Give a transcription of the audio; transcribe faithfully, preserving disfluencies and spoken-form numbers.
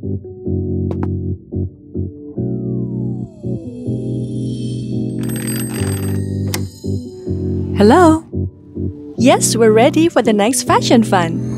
Hello? Yes, we're ready for the next fashion fun.